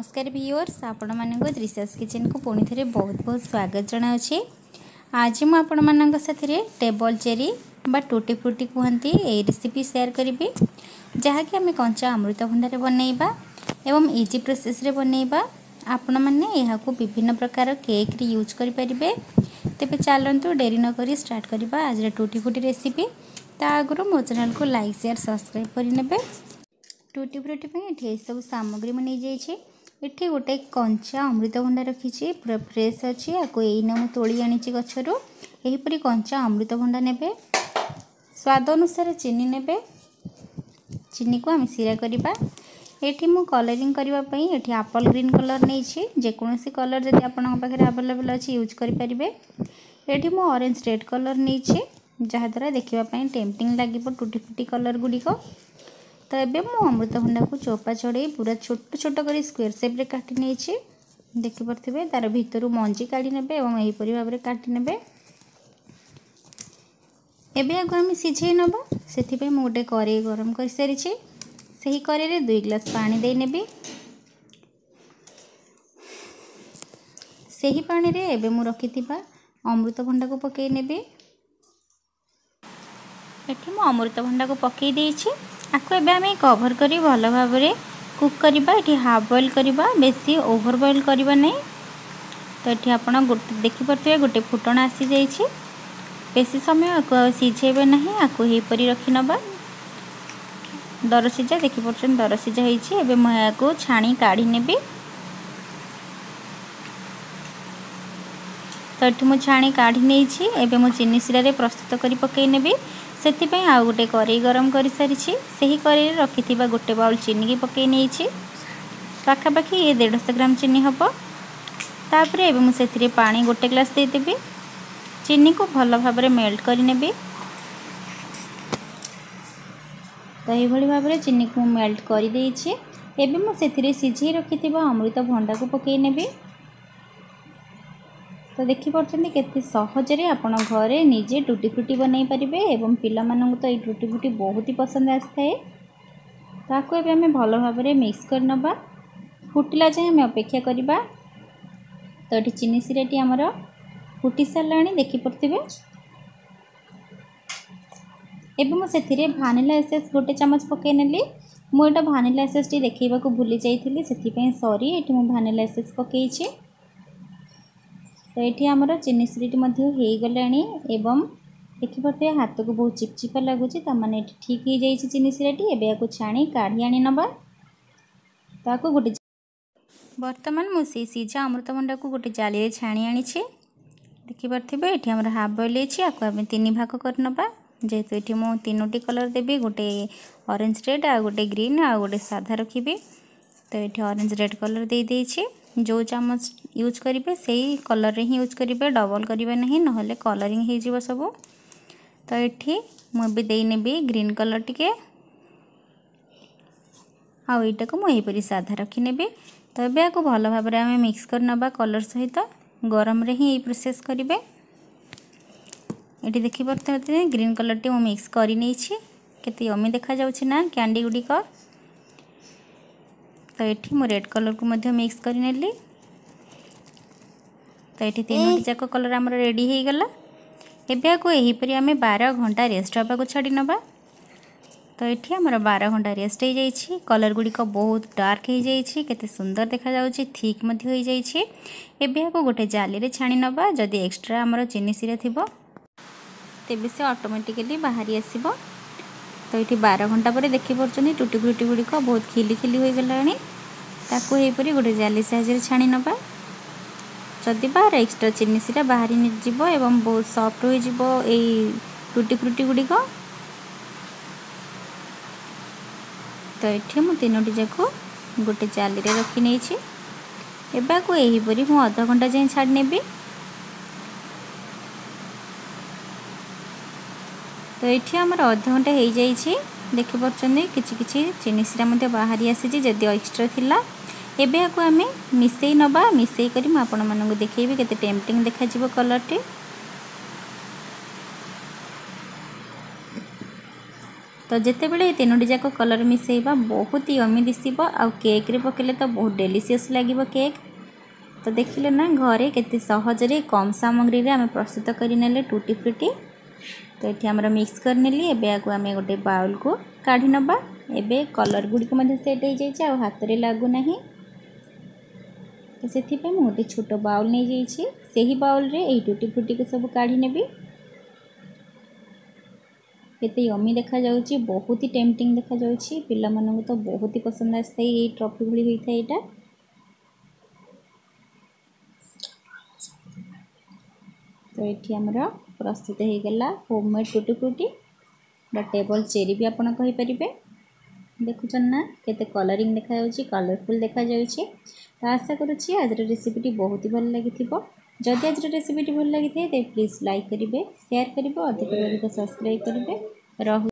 नमस्कार व्यूअर्स आपण मानक त्रिशास किचन को पुणी थे बहुत बहुत स्वागत जनावि। आज मुझे आपण मान साथी टेबल चेरी बा टूटी फ्रूटी कहती ये रेसिपी शेयर करी जहाँकि आम कंचा अमृतभंडार बनइबा एवं इजी प्रोसेस रे बनइबा। आपण मैंने यहाँ विभिन्न प्रकार केक रे यूज करें। तेज चलतु डेरी नक स्टार्ट करवा आज टूटी फ्रूटी रेसिपी। ता आगु मो चैनल को लाइक शेयर सब्सक्राइब करने। टूटी फ्रूटी ये सब सामग्री मुझे नहीं ये गोटे कंचा अमृतभंडा रखी पूरा फ्रेश अच्छी आपको यहीना मुझे तोली आनी गचरू। यहीपरी कंचा अमृतभंडा ने स्वाद अनुसार चीनी ने चीनी को आम सिरा करवा। ये मु कलरिंग करने ये एप्पल ग्रीन कलर नहीं जेकोसी कलर जब आपरे आवेलेबल अच्छी यूज करेंगे। ये मु ऑरेंज रेड कलर नहीं जहाद्वारा देखापी टेम्पटिंग लगे टूटी फ्रूटी कलर गुड़िक। तो ये मु अमृतभंडा को चोपा छड़े पूरा छोट छोट कर स्क्वेयर शेप रे काटी नहीं देखिपे तार भीतर मंजी काढ़ी ने और यहीपरी भाव में काटी ने। एबे आगो आम सिझे नबा से गोटे कड़े गरम कर सारी से कड़े 2 ग्लास पानी दे नेबी। से पानी रे एबे मु रखी अमृतभंडा को पकई नेबी। एठी मु अमृतभंडा को पकई देइछि। आपको एबे आम कवर करी भल भाव में कुक करवा। ये हाफ बॉइल करवा बेसी ओवर बॉइल करवा नहीं। तो ये आप देखिपे गोटे फुटण आसी जाइए बेसी समय आपको सिझेबे नहीं। आपको यहीपरी रखी नवा दर सिझा देखिपे दर सिझा होइए। मुझे छाणी काढ़ी नेबी। तो ये मुझे छाणी काढ़ी नहीं एबे मु चीनी सिरा प्रस्तुत करी पकई नेबी। से आउ गोटे कड़े गरम कर सारी से कड़े रखी गोटे बाउल चीनी की पकई नहीं पाखापाखि ये 150 ग्राम चीनी हम। तापर एबे मुझे पानी गोटे ग्लास देदेवी। चीनी को भल भाव में मेल्ट करनेबी। तो ये भाव में चीनी को मेल्ट कर देइछि। एबे मुझे सिझे रखी अमृतभंडा को पकई नेबी। तो देखिपे केते सहजरे आपण घरे निजे टूटी फ्रूटी बनई पारिबे एवं पिला मानंकु तो ये टूटी फ्रूटी बहुत ही पसंद आए। ताको एबे हमें भल भाव में मिक्स कर नबा। फुटिला जाए हमें अपेक्षा करबा। तो ये चीनी सिराटी आमर फुटी साराणी देखिपे। एबे मुझे भानिला एसेंस गोटे चमच पकई नेली। मुझे भानिला एसेंस टी देखैबा को भूली जाइथिली सेथिपई सॉरी। ये मु भानिला एसेंस पकईछि। तो ये आमर चीनी सिराटी हो गलानी एवं देखिपे हाथ को बहुत चिपचिपा लगुच ताने ठीक हो जाइए चीनी सिराटी। एबे या छाणी काढ़ी आनी नबा। ताको गोटे बर्तमान मुझे सीझा अमृतभंडा को गोटे जाली छाणी आनी देखिपे। ये आमर हाफ बॉइल आपको आम 3 भाग कर नबा। जेहेतु ये मु 3टी कलर देवी गोटे ऑरेंज रेड आ गोटे ग्रीन आ गोटे साधा रखी। तो ये ऑरेंज रेड कलर दे देइछि। जो चामच यूज करेंगे से कलर ही यूज करेंगे डबल करेंगे नहीं नहले कलरिंग हो सब। तो ये मुझे देनेबी ग्रीन कलर टिके आईटा को मुझे साधा रखी नेबी। तो ये आपको भल भाव में आम मिक्स कर नबा कलर सहित गरम रे ही प्रोसेस करेंगे। ये देखिए ग्रीन कलर टी मिक्स कर केते यमी देखा जाउछि ना कैंडी गुड़िक। तो ये मु रेड कलर को मिक्स कर नेली। तो ये 3टी जाक कलर आमर रेडी हो गला। एबे आपको यहीपरी आम 12 घंटा रेस्ट हाँका को छाड़ी नबा। तो ये आमर 12 घंटा रेस्ट हो जाइए। कलर गुड़िक बहुत डार्क हो जाइए केते सुंदर देखा जाउछि थिक मध्य हो जाइए। एबे आपको गोटे जाली रे छाणी नबा। जदि एक्स्ट्रा आमर चीनी सिरा थिबो तेबे से ऑटोमेटिकली बाहरी आसीबो। तो ये 12 घंटा पर देखिपे टूटी फ्रूटी गुड़िक बहुत खिली खिली हो गलानी। ताको यहीपरी गोटे जाली साहाय्य छाणी नबा। जदि बाहर एक्स्ट्रा चीनी सिरा बाहरी जीव एवं बहुत सॉफ्ट हो जीवो एई टूटी फ्रूटी गुड़िक। तो ये मु 3टी जाक गोटे जाली रे रखी नहीं। एबे को यहीपरी मु आधा घंटा जाए छाड़ी नेबी। तो ये आमर आधा घंटा हो जाइए देखिपे किछि चीनी सिरा बाहरी आसी जदि एक्स्ट्रा थिला। एबे आपको आम मिसई नबा। मिसई करी मु आपण मानकु देखैबी केते टेम्पटिंग देखा जिवो कलर टी। तो तो जिते बड़े तीनोटी जाक कलर मिसेबा बहुत ही यमी दिसब आ केक रे पकेले तो बहुत डेलीशियस लगे केक। तो देखिले ना घरे केते सहजरे कम सामग्री रे आम प्रस्तुत करने टूटी फ्रूटी। तो ये आम मिक्स कर नेली एवं आम गोटे बाउल को काढ़ी नबा। एबे कलर गुड़िक सेट हो जाए हाथ में लगुना। तो से गोटे छोट बाउल नहीं जाइए बाउल रे यही टूटी फ्रूटी को सब काढ़ी नेबी। केते यमी देखा जाउची बहुत ही टेम्पटिंग देखा जाउची पिला मानन तो बहुत ही पसंद आसता ये ट्रॉफी भली होता है एटा। तो ये आमर प्रस्तुत हो गला होममेड टूटी फ्रूटी बा टेबल चेरी भी आपन कहि परिबे। देखुछन ना केते कलरिंग देखा जाउची कलरफुल देखा जाउची। तो आशा करुच्ची आज रेसिपीटी बहुत ही भल लगिथिबो। जदि आज रेसिपीटी भल लगी तो प्लीज लाइक करेंगे, शेयर करेंगे, अधिक सब्सक्राइब करेंगे।